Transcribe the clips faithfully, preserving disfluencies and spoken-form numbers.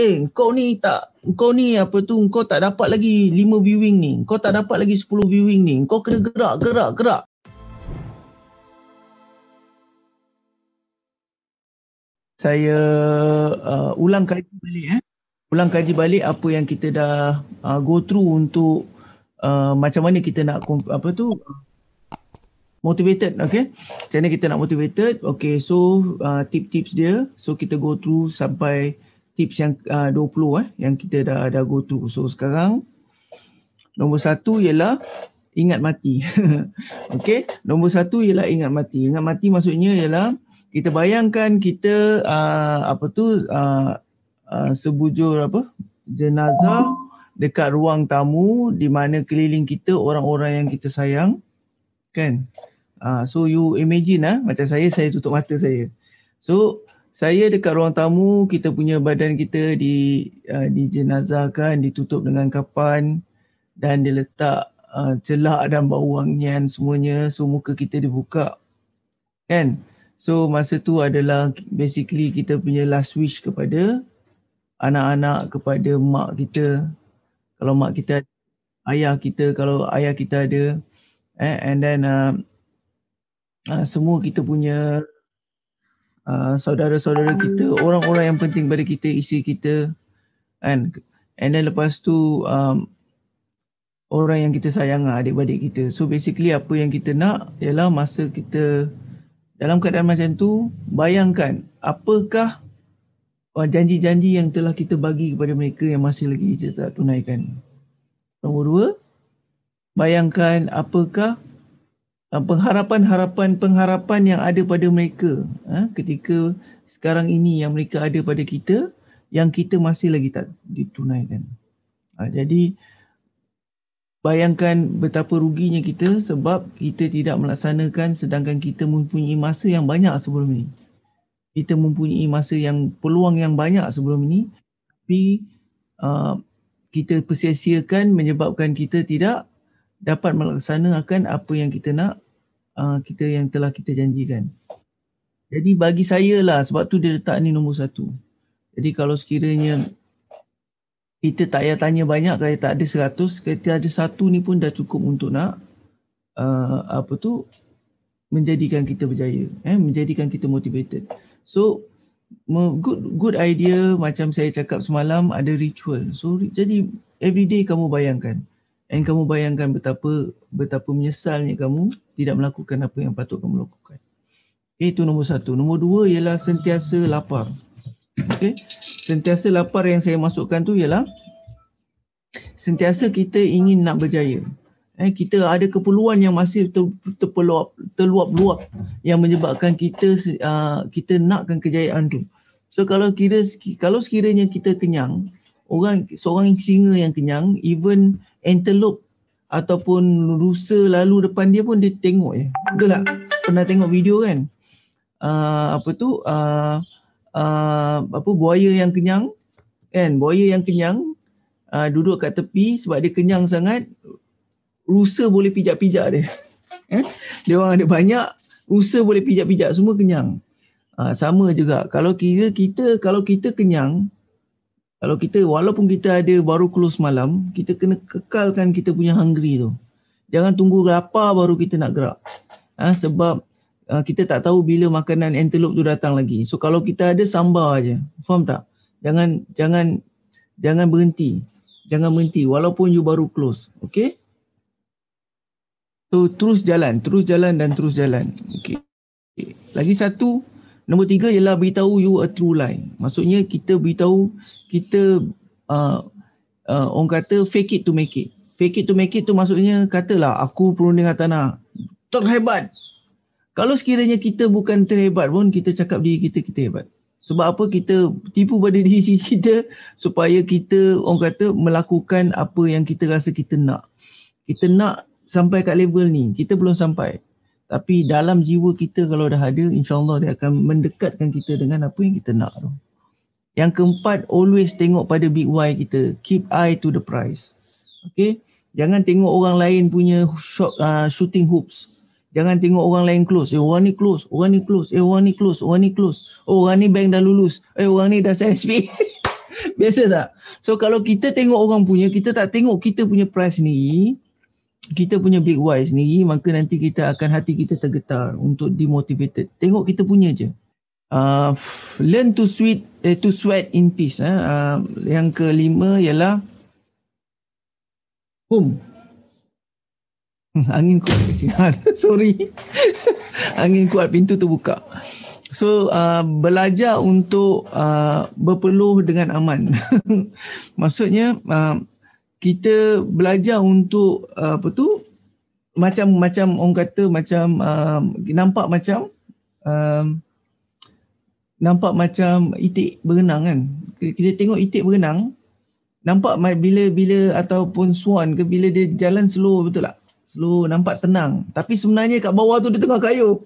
eh kau ni tak, kau ni apa tu, kau tak dapat lagi lima viewing ni, kau tak dapat lagi sepuluh viewing ni, kau kena gerak, gerak, gerak. Saya uh, ulang kaji balik eh. Ulang kaji balik apa yang kita dah uh, go through untuk uh, macam mana kita nak apa tu motivated, okay? Macam mana kita nak motivated? Okay, so uh, tip-tips dia. So kita go through sampai tips yang uh, dua puluh eh yang kita dah dah go through. So sekarang nombor satu ialah ingat mati. Okay, nombor satu ialah ingat mati. Ingat mati maksudnya ialah kita bayangkan kita uh, apa tu uh, uh, sebujur apa jenazah dekat ruang tamu di mana keliling kita orang-orang yang kita sayang, kan? Uh, so you imagine ah, macam saya, saya tutup mata saya. So saya dekat ruang tamu, kita punya badan kita di uh, dijenazahkan, ditutup dengan kafan dan diletak uh, celak dan bau wangian semuanya. So muka kita dibuka, kan? So masa tu adalah basically kita punya last wish kepada anak-anak, kepada mak kita. Kalau mak kita, ayah kita, kalau ayah kita ada, eh, and then uh, uh, semua kita punya uh, saudara-saudara kita, orang-orang yang penting pada kita, isteri kita, kan? And then lepas tu um, orang yang kita sayang, adik-adik kita. So basically apa yang kita nak ialah masa kita dalam keadaan macam tu, bayangkan apakah janji-janji yang telah kita bagi kepada mereka yang masih lagi kita tak tunaikan. Nombor dua, bayangkan apakah pengharapan-harapan-pengharapan yang ada pada mereka ha, ketika sekarang ini yang mereka ada pada kita yang kita masih lagi tak ditunaikan. Ha, jadi bayangkan betapa ruginya kita sebab kita tidak melaksanakan sedangkan kita mempunyai masa yang banyak sebelum ini. Kita mempunyai masa yang peluang yang banyak sebelum ini tapi uh, kita persia-siakan menyebabkan kita tidak dapat melaksanakan apa yang kita nak, uh, kita yang telah kita janjikan. Jadi bagi saya lah, sebab tu dia letak ni nombor satu. Jadi kalau sekiranya kita tak payah tanya banyak, kalau tak ada seratus, kita ada satu ni pun dah cukup untuk nak uh, apa tu menjadikan kita berjaya, eh, menjadikan kita motivated. So good good idea macam saya cakap semalam, ada ritual. So jadi everyday kamu bayangkan, and kamu bayangkan betapa betapa menyesalnya kamu tidak melakukan apa yang patut kamu lakukan. Okay, itu nombor satu. Nombor dua ialah sentiasa lapar. Okay, sentiasa lapar yang saya masukkan tu ialah sentiasa kita ingin nak berjaya. Eh, kita ada keperluan yang masih ter, terpeluap, terluap-luap yang menyebabkan kita uh, kita nakkan kejayaan tu. So kalau kira kalau sekiranya kita kenyang, orang seorang singa yang kenyang, even antelope ataupun rusa lalu depan dia pun dia tengok je. Betul tak? Pernah tengok video kan? Uh, apa tu? Uh, Uh, apa buaya yang kenyang, kan, buaya yang kenyang uh, duduk kat tepi sebab dia kenyang sangat, rusa boleh pijak-pijak dia. eh? Dia orang ada banyak, rusa boleh pijak-pijak, semua kenyang. Uh, sama juga kalau kira kita kalau kita kenyang, kalau kita walaupun kita ada baru close malam, kita kena kekalkan kita punya hungry tu. Jangan tunggu lapar baru kita nak gerak. Uh, sebab Uh, kita tak tahu bila makanan antelope tu datang lagi. So kalau kita ada, sambar aje. Faham tak? Jangan jangan jangan berhenti. Jangan berhenti walaupun you baru close. Okay? So terus jalan, terus jalan dan terus jalan. Okay. Okay. Lagi satu, nombor tiga ialah beritahu you a true lie. Maksudnya kita beritahu, kita uh, uh, orang kata fake it to make it. Fake it to make it tu maksudnya katalah aku perunding tanah terhebat. Kalau sekiranya kita bukan terhebat pun, kita cakap diri kita, kita hebat. Sebab apa? Kita tipu pada diri kita supaya kita, orang kata, melakukan apa yang kita rasa kita nak. Kita nak sampai kat level ni, kita belum sampai. Tapi dalam jiwa kita kalau dah ada, insyaAllah dia akan mendekatkan kita dengan apa yang kita nak tu. Yang keempat, always tengok pada big why kita. Keep eye to the prize. Okay? Jangan tengok orang lain punya shot, uh, shooting hoops. Jangan tengok orang lain close. Eh orang ni close, orang ni close, eh orang ni close, orang ni close. Oh orang ni bank dah lulus. Eh orang ni dah S P. Biasa tak? So kalau kita tengok orang punya, kita tak tengok kita punya price sendiri, kita punya big why sendiri, maka nanti kita akan, hati kita tergetar untuk demotivated. Tengok kita punya je. Uh, learn to sweat, eh, to sweat in peace. Eh. Uh, yang kelima ialah boom. Angin kuat kat sini. Sorry. Angin kuat, pintu terbuka. So uh, belajar untuk uh, berpeluh dengan aman. Maksudnya uh, kita belajar untuk uh, apa tu, macam macam orang kata macam uh, nampak macam uh, nampak macam itik berenang kan. Kita tengok itik berenang, nampak bila bila ataupun swan ke, bila dia jalan slow, betul tak? Slow, nampak tenang. Tapi sebenarnya kat bawah tu dia tengah kayuh.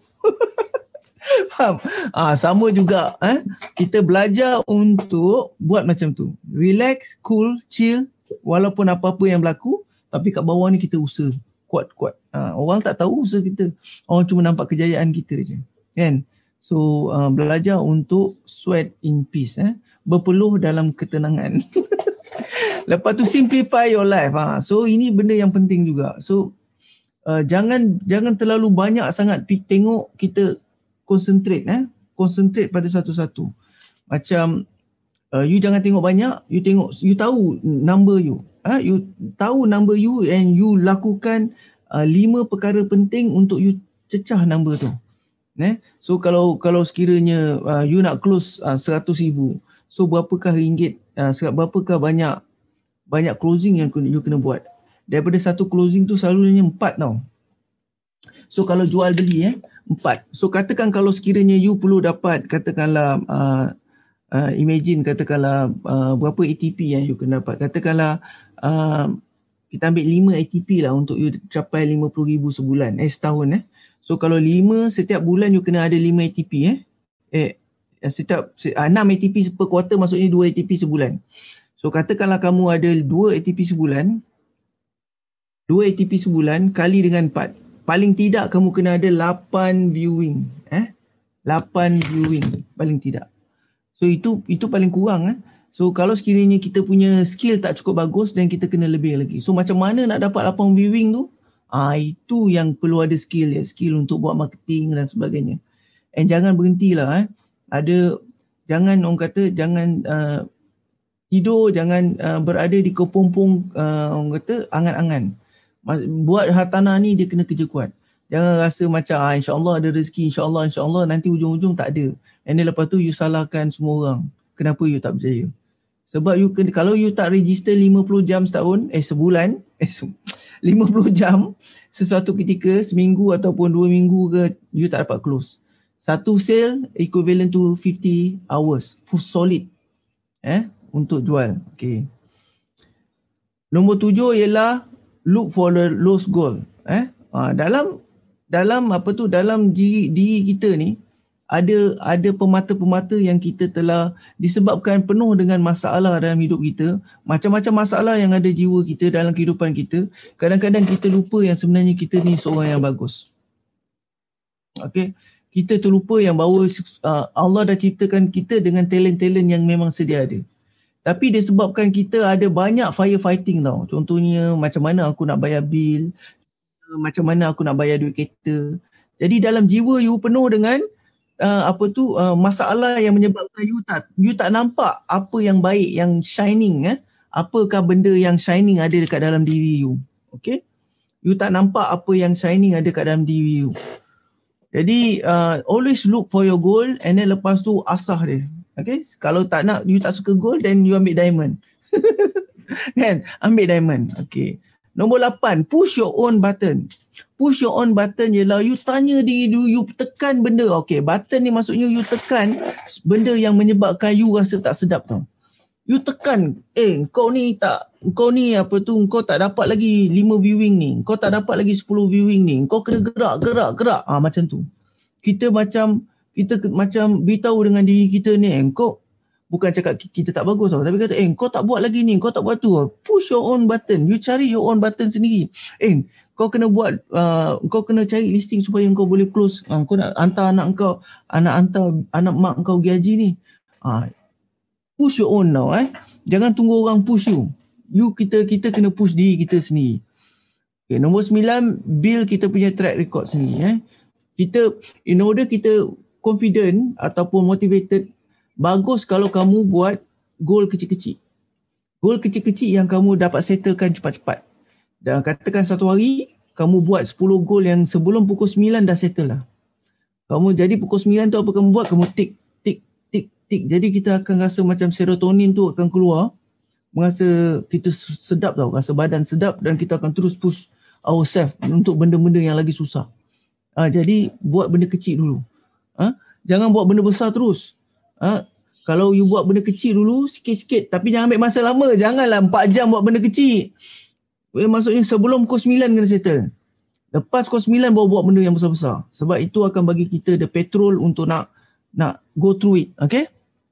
Faham? Ah, sama juga eh? Kita belajar untuk buat macam tu. Relax, cool, chill, walaupun apa-apa yang berlaku, tapi kat bawah ni kita usaha kuat-kuat. Ah, orang tak tahu usaha kita. Orang cuma nampak kejayaan kita je. Kan? So uh, belajar untuk sweat in peace, eh? Berpeluh dalam ketenangan. Lepas tu simplify your life. Ha. So ini benda yang penting juga. So uh, jangan jangan terlalu banyak sangat tengok, kita concentrate, eh? Concentrate pada satu-satu. Macam uh, you jangan tengok banyak, you tengok, you tahu number you. Ha? You tahu number you and you lakukan uh, lima perkara penting untuk you cecah number tu. Eh? So kalau kalau sekiranya uh, you nak close uh, seratus ribu, so berapakah ringgit, uh, berapakah banyak banyak closing yang you kena buat. Daripada satu closing tu selalunya empat tau. So kalau jual beli, eh, empat. So katakan kalau sekiranya you perlu dapat, katakanlah uh, uh, imagine katakanlah uh, berapa A T P yang you kena dapat. Katakanlah uh, kita ambil lima A T P lah untuk you capai lima puluh ribu sebulan, eh setahun, eh. So kalau lima, setiap bulan you kena ada lima A T P, eh. Eh setiap enam A T P per quarter, maksudnya dua A T P sebulan. So katakanlah kamu ada dua A T P sebulan, dua A T P sebulan kali dengan empat. Paling tidak kamu kena ada lapan viewing, eh. lapan viewing paling tidak. So itu itu paling kurang, eh. So kalau sekiranya kita punya skill tak cukup bagus, dan kita kena lebih lagi. So macam mana nak dapat lapan viewing tu? Ah, itu yang perlu ada skill, ya, skill untuk buat marketing dan sebagainya. And jangan berhentilah, eh. Ada, jangan orang kata jangan uh, tidur, jangan uh, berada di kepompong uh, orang kata angan-angan. Buat hartanah ni dia kena kerja kuat. Jangan rasa macam ah, insya-Allah ada rezeki, insya-Allah insya-Allah, nanti ujung-ujung tak ada. And then lepas tu you salahkan semua orang. Kenapa you tak berjaya? Sebab you kena, kalau you tak register lima puluh jam setahun, eh sebulan, eh lima puluh jam sesuatu ketika, seminggu ataupun dua minggu ke, you tak dapat close. Satu sale equivalent to fifty hours full solid, eh, untuk jual. Okay. Nombor tujuh ialah look for the lost goal. Eh, ha, dalam dalam apa tu, dalam diri, diri kita ni ada ada pemata-pemata yang kita telah, disebabkan penuh dengan masalah dalam hidup kita, macam-macam masalah yang ada jiwa kita dalam kehidupan kita. Kadang-kadang kita lupa yang sebenarnya kita ni seorang yang bagus. Okay, kita terlupa yang bahawa uh, Allah dah ciptakan kita dengan talent-talent yang memang sedia ada. Tapi disebabkan kita ada banyak firefighting tau. Contohnya macam mana aku nak bayar bil, macam mana aku nak bayar duit kereta. Jadi dalam jiwa you penuh dengan uh, apa tu uh, masalah yang menyebabkan you tak you tak nampak apa yang baik, yang shining, eh. Apakah benda yang shining ada dekat dalam diri you. Okay? You tak nampak apa yang shining ada dekat dalam diri you. Jadi uh, always look for your goal, and then lepas tu asah dia. Okay, kalau tak nak, you tak suka gold, then you ambil diamond. Kan? Ambil diamond. Okay. Nombor lapan, push your own button. Push your own button ialah you tanya diri you, you tekan benda. Okay, button ni maksudnya you tekan benda yang menyebabkan you rasa tak sedap tau. You tekan, eh kau ni tak, kau ni apa tu, kau tak dapat lagi lima viewing ni, kau tak dapat lagi sepuluh viewing ni, kau kena gerak, gerak, gerak. Ah, macam tu. Kita macam, kita macam beritahu dengan diri kita ni, eh, kau bukan cakap kita tak bagus tau, tapi kata, eh kau tak buat lagi ni, kau tak buat tu. Push your own button. You cari your own button sendiri. Eh kau kena buat, uh, kau kena cari listing supaya kau boleh close. Uh, kau nak hantar anak kau, anak hantar anak mak kau pergi haji ni. Uh, push your own now eh. Jangan tunggu orang push you. You kita kita kena push diri kita sendiri. Okay, nombor sembilan, build kita punya track record sendiri eh. Kita in order kita confident ataupun motivated, bagus kalau kamu buat goal kecil-kecil. Goal kecil-kecil yang kamu dapat settlekan cepat-cepat. Dan katakan satu hari kamu buat sepuluh goal yang sebelum pukul sembilan dah settle lah. Kamu jadi pukul sembilan tu apa kamu buat? Kamu tick, tick, tick, tick. Jadi kita akan rasa macam serotonin tu akan keluar. Merasa kita sedap tau, rasa badan sedap dan kita akan terus push ourselves untuk benda-benda yang lagi susah. Ha, jadi buat benda kecil dulu. Ha? Jangan buat benda besar terus. Ha? Kalau you buat benda kecil dulu sikit-sikit tapi jangan ambil masa lama. Janganlah empat jam buat benda kecil. Maksudnya sebelum pukul sembilan kena settle. Lepas pukul sembilan baru buat benda yang besar-besar. Sebab itu akan bagi kita the petrol untuk nak nak go through it. Okay?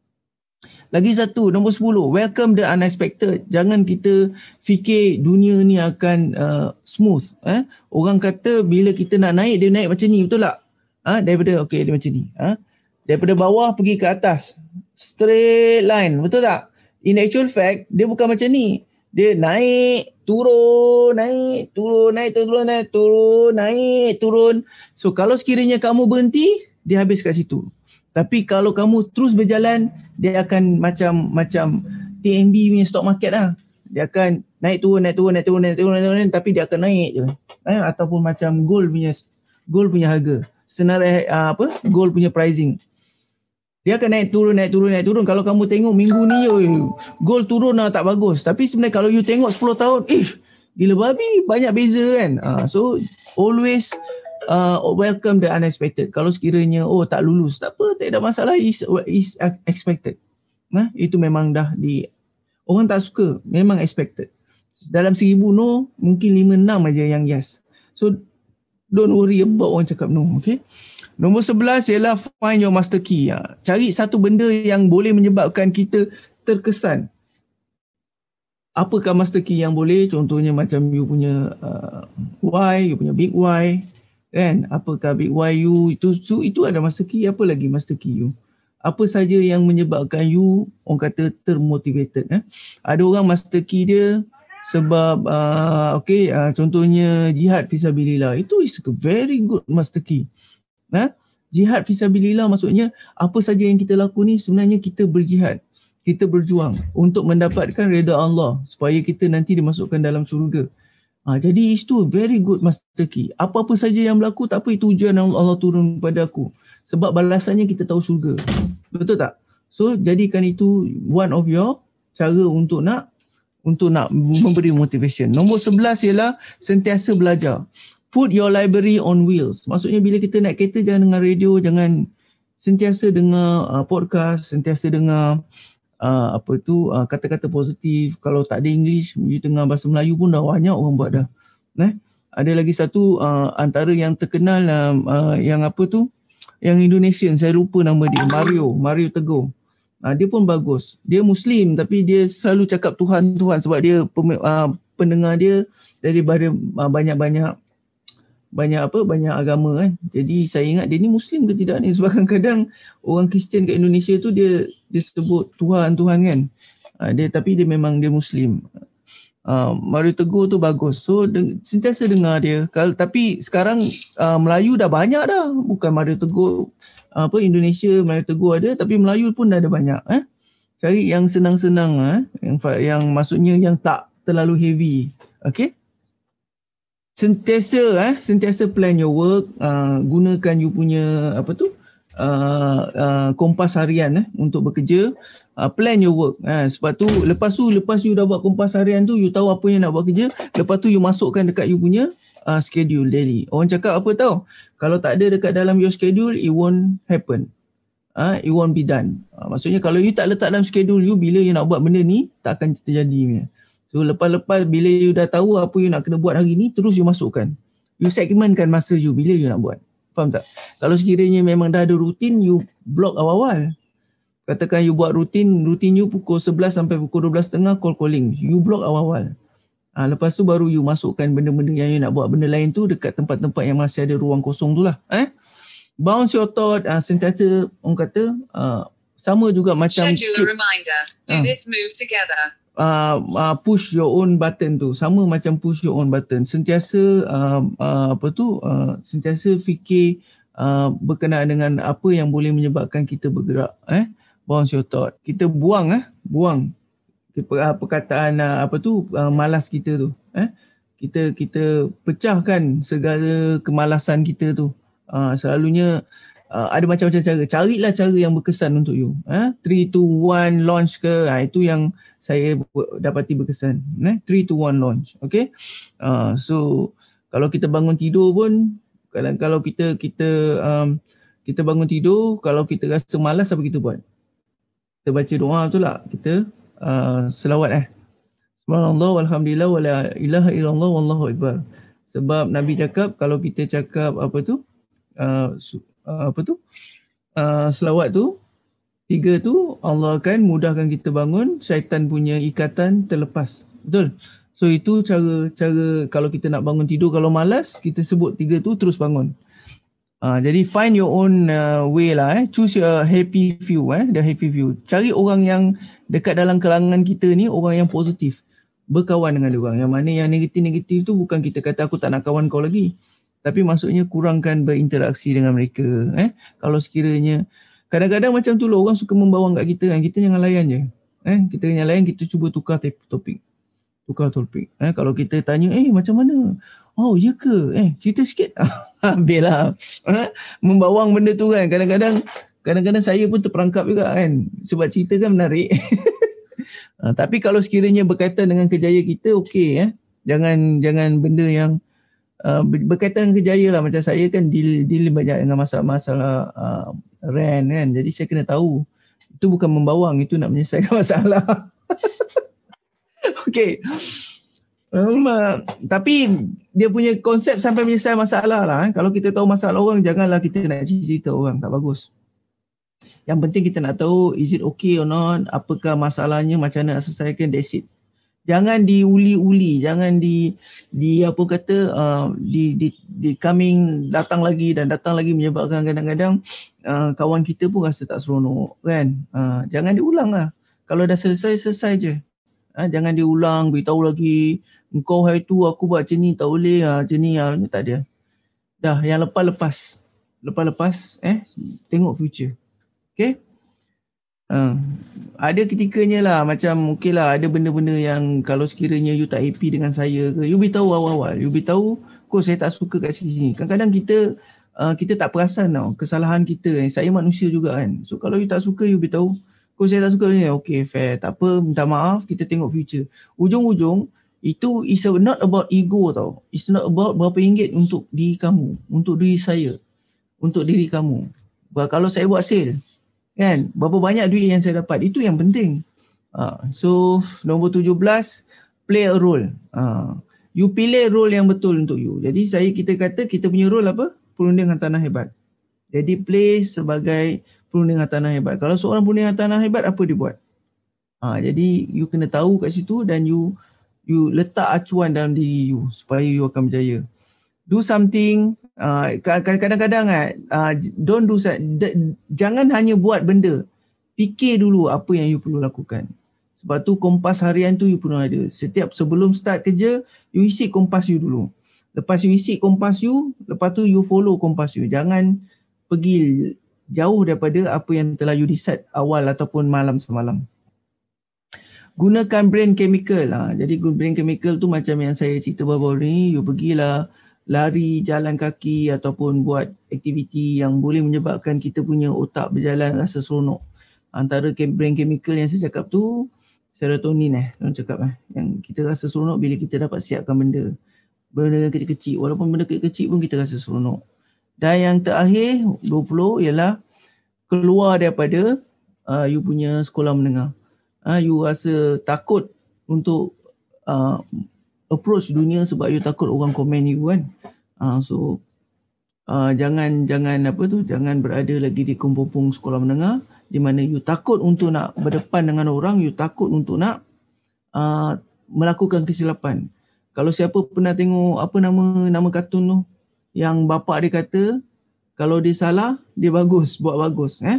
Lagi satu, nombor sepuluh. Welcome the unexpected. Jangan kita fikir dunia ni akan uh, smooth. Eh? Orang kata bila kita nak naik, dia naik macam ni. Betul tak? Ha? Daripada, okay, dia macam ni. Ha? Daripada bawah pergi ke atas. Straight line. Betul tak? In actual fact, dia bukan macam ni. Dia naik, turun, naik, turun, naik, turun, naik, turun, naik, turun. So kalau sekiranya kamu berhenti, dia habis kat situ. Tapi kalau kamu terus berjalan, dia akan macam macam T M B punya stock market lah. Dia akan naik turun, naik turun, naik turun, naik turun, naik turun, tapi dia akan naik je. Eh, ataupun macam gold punya gold punya harga. Senarai uh, apa? Gold punya pricing. Dia akan naik turun, naik turun, naik turun. Kalau kamu tengok minggu ni, oh, gold turun lah tak bagus. Tapi sebenarnya kalau you tengok sepuluh tahun, eh, gila babi, banyak beza kan. Uh, so, always uh, welcome the unexpected. Kalau sekiranya, oh tak lulus, tak apa, tak ada masalah, is, is expected. Nah, itu memang dah di, orang tak suka, memang expected. Dalam seribu no, mungkin lima enam aja yang yes. So, don't worry about orang cakap no, okay? Nombor sebelas ialah find your master key. Cari satu benda yang boleh menyebabkan kita terkesan. Apakah master key yang boleh? Contohnya macam you punya uh, why, you punya big why. Kan? Apakah big why you? Itu, itu, itu ada master key. Apa lagi master key you? Apa saja yang menyebabkan you, orang kata, termotivated. Eh? Ada orang master key dia sebab, uh, okay, uh, contohnya jihad fisabilillah. Itu is a very good master key. Nah, jihad fisabilillah maksudnya apa saja yang kita lakukan ni sebenarnya kita berjihad, kita berjuang untuk mendapatkan redha Allah supaya kita nanti dimasukkan dalam syurga. Ha, jadi itu very good master key. Apa-apa saja yang berlaku tak apa, itu ujian Allah, Allah turun kepada aku sebab balasannya kita tahu syurga. Betul tak? So jadikan itu one of your cara untuk nak untuk nak memberi motivation. Nombor sebelas ialah sentiasa belajar. Put your library on wheels. Maksudnya bila kita naik kereta jangan dengar radio, jangan sentiasa dengar uh, podcast, sentiasa dengar uh, apa tu uh, kata-kata positif. Kalau tak ada English, you dengar bahasa Melayu pun dah banyak orang buat dah. Nah, ada lagi satu uh, antara yang terkenal uh, uh, yang apa tu? Yang Indonesian, saya lupa nama dia, Mario, Mario Teguh. Uh, dia pun bagus. Dia Muslim tapi dia selalu cakap Tuhan Tuhan sebab dia uh, pendengar dia daripada uh, banyak-banyak banyak apa banyak agama kan. Jadi saya ingat dia ni Muslim ke tidak ni, sebab kadang-kadang orang Kristian kat Indonesia tu dia dia sebut Tuhan Tuhan kan. Uh, dia tapi dia memang dia Muslim. Uh, Mario Teguh tu bagus. So de- sentiasa dengar dia. Kalau tapi sekarang uh, Melayu dah banyak dah. Bukan Mario Teguh uh, apa Indonesia Mario Teguh ada, tapi Melayu pun dah ada banyak eh. Cari yang senang-senang eh, yang yang maksudnya yang tak terlalu heavy. Okay? Sentiasa eh sentiasa plan your work, uh, gunakan you punya apa tu uh, uh, kompas harian eh untuk bekerja, uh, plan your work eh. Sebab tu lepas tu lepas you dah buat kompas harian tu, you tahu apa yang nak buat kerja, lepas tu you masukkan dekat you punya uh, schedule daily. Orang cakap apa tahu, kalau tak ada dekat dalam your schedule, it won't happen. Ah, uh, it won't be done. Uh, maksudnya kalau you tak letak dalam schedule you, bila you nak buat benda ni tak akan terjadi punya. So lepas-lepas bila you dah tahu apa you nak kena buat hari ni, terus you masukkan. You segmentkan masa you bila you nak buat. Faham tak? Kalau sekiranya memang dah ada rutin, you block awal-awal. Katakan you buat rutin, rutin you pukul sebelas sampai pukul dua belas tiga puluh call calling. You block awal-awal. Ha, lepas tu baru you masukkan benda-benda yang you nak buat benda lain tu dekat tempat-tempat yang masih ada ruang kosong tu lah. Eh? Bounce your thought, uh, sentiasa orang kata uh, sama juga macam Schedule a reminder. Do Ah. this move together. uh, uh, push your own button tu, sama macam push your own button. Sentiasa uh, uh, apa tu uh, sentiasa fikir uh, berkenaan dengan apa yang boleh menyebabkan kita bergerak, eh bounce your thought. Kita buang eh buang uh, perkataan uh, apa tu uh, malas kita tu, eh kita kita pecahkan segala kemalasan kita tu. Uh, selalunya uh, ada macam-macam cara. Carilah cara yang berkesan untuk you. Eh? three, two, one launch ke, ha, itu yang saya dapati berkesan. Eh? three, two, one launch. Okay. Uh, so kalau kita bangun tidur pun, kalau, kalau kita kita um, kita bangun tidur, kalau kita rasa malas, apa kita buat? Kita baca doa tu lah. Kita uh, selawat eh. Subhanallah walhamdulillah wala ilaha illallah wallahu akbar. Sebab Nabi cakap kalau kita cakap apa tu uh, uh, apa tu uh, selawat tu tiga tu, Allah akan mudahkan kita bangun, syaitan punya ikatan terlepas. Betul? So itu cara cara kalau kita nak bangun tidur, kalau malas kita sebut tiga tu terus bangun. Uh, jadi find your own uh, way lah, eh. Choose your happy few, eh. The happy few. Cari orang yang dekat dalam kalangan kita ni, orang yang positif. Berkawan dengan dia orang. Yang mana yang negatif-negatif tu bukan kita kata aku tak nak kawan kau lagi. Tapi maksudnya kurangkan berinteraksi dengan mereka. Eh? Kalau sekiranya, kadang-kadang macam tu lah orang suka membawang kat kita kan. Kita jangan layan je. Eh? Kita jangan layan, kita cuba tukar topik. Tukar topik. Eh? Kalau kita tanya, eh macam mana? Oh ya ke? Eh cerita sikit. Habislah. Eh? Membawang benda tu kan. Kadang-kadang, kadang-kadang saya pun terperangkap juga kan. Sebab cerita kan menarik. Uh, tapi kalau sekiranya berkaitan dengan kerjaya kita, okey eh. Jangan jangan benda yang uh, berkaitan dengan kerjaya lah. Macam saya kan deal, deal banyak dengan masalah-masalah uh, rent kan. Jadi saya kena tahu. Itu bukan membawang, itu nak menyelesaikan masalah. Okey. Um, uh, tapi dia punya konsep sampai menyelesaikan masalah lah. Eh. Kalau kita tahu masalah orang, janganlah kita nak cerita orang. Tak bagus. Yang penting kita nak tahu, is it okay or not, apakah masalahnya, macam mana nak selesaikan, that's it. Jangan diuli-uli, jangan di di apa kata uh, di, di di coming datang lagi dan datang lagi, menyebabkan kadang-kadang uh, kawan kita pun rasa tak seronok kan. Uh, jangan diulang lah. Kalau dah selesai, selesai je. Uh, jangan diulang, beritahu lagi, engkau hari tu aku buat macam ni, tak boleh, uh, macam ni, uh, tak ada. Dah, yang lepas-lepas. Lepas-lepas, eh, tengok future. Okay. Uh, ada ketikanya lah macam okay lah, ada benda-benda yang kalau sekiranya you tak happy dengan saya ke, you beritahu awal-awal. You beritahu, kok saya tak suka kat sini. Kadang-kadang kita uh, kita tak perasan tau kesalahan kita. Eh. Saya manusia juga kan. So kalau you tak suka, you beritahu, kok saya tak suka ni. Okay, fair. Tak apa, minta maaf, kita tengok future. Ujung-ujung, itu is not about ego tau. It's not about berapa ringgit untuk diri kamu, untuk diri saya, untuk diri kamu. Kalau saya buat sale, kan, berapa banyak duit yang saya dapat, itu yang penting. Uh, so nombor tujuh belas, play a role. Uh, you pilih role yang betul untuk you. Jadi saya kita kata kita punya role apa? Perunding Hartanah Hebat. Jadi play sebagai perunding Hartanah Hebat. Kalau seorang perunding Hartanah Hebat, apa dia buat? Uh, jadi you kena tahu kat situ dan you you letak acuan dalam diri you supaya you akan berjaya. Do something. Uh, kadang-kadang uh, don't do d- jangan hanya buat benda, fikir dulu apa yang you perlu lakukan. Sebab tu kompas harian tu you perlu ada. Setiap sebelum start kerja, you isi kompas you dulu. Lepas you isi kompas you, lepas tu you follow kompas you. Jangan pergi jauh daripada apa yang telah you decide awal ataupun malam semalam. Gunakan brain chemical. Ha. Jadi brain chemical tu macam yang saya cerita baru-baru ni, you pergilah lari, jalan kaki ataupun buat aktiviti yang boleh menyebabkan kita punya otak berjalan rasa seronok. Antara brain chemical yang saya cakap tu serotonin eh, orang cakap eh, yang kita rasa seronok bila kita dapat siapkan benda. Benda kecil-kecil, walaupun benda kecil-kecil pun kita rasa seronok. Dan yang terakhir dua puluh ialah keluar daripada uh, you punya sekolah menengah. Uh, you rasa takut untuk uh, approach dunia sebab you takut orang komen you kan. Uh, so uh, jangan jangan apa tu jangan berada lagi di kumpung sekolah menengah di mana you takut untuk nak berdepan dengan orang, you takut untuk nak uh, melakukan kesilapan. Kalau siapa pernah tengok apa nama nama kartun tu yang bapa dia kata kalau dia salah dia bagus, buat bagus eh.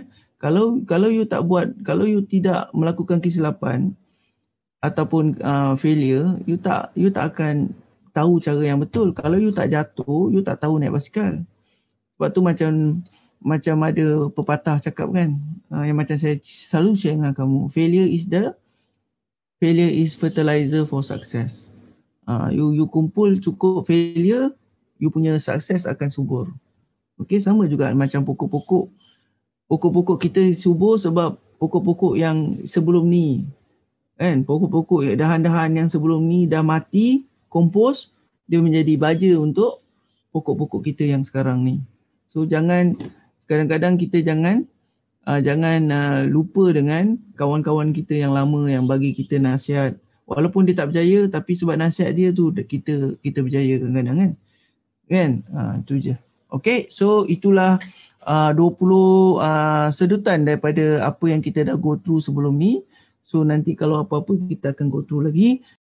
Kalau kalau you tak buat, kalau you tidak melakukan kesilapan ataupun uh, failure, you tak you tak akan tahu cara yang betul. Kalau you tak jatuh, you tak tahu naik basikal. Sebab tu macam macam ada pepatah cakap kan, uh, yang macam saya selalu share dengan kamu, failure is the failure is fertilizer for success. Uh, you you kumpul cukup failure, you punya sukses akan subur. Okey, sama juga macam pokok-pokok. Pokok-pokok kita subur sebab pokok-pokok yang sebelum ni, kan, pokok-pokok dahan-dahan yang sebelum ni dah mati, kompos, dia menjadi baja untuk pokok-pokok kita yang sekarang ni. So jangan, kadang-kadang kita jangan uh, jangan uh, lupa dengan kawan-kawan kita yang lama yang bagi kita nasihat. Walaupun dia tak berjaya, tapi sebab nasihat dia tu kita kita berjaya kadang-kadang kan. Kan? Uh, itu je. Okay, so itulah uh, dua puluh uh, sedutan daripada apa yang kita dah go through sebelum ni. So nanti kalau apa-apa kita akan go through lagi.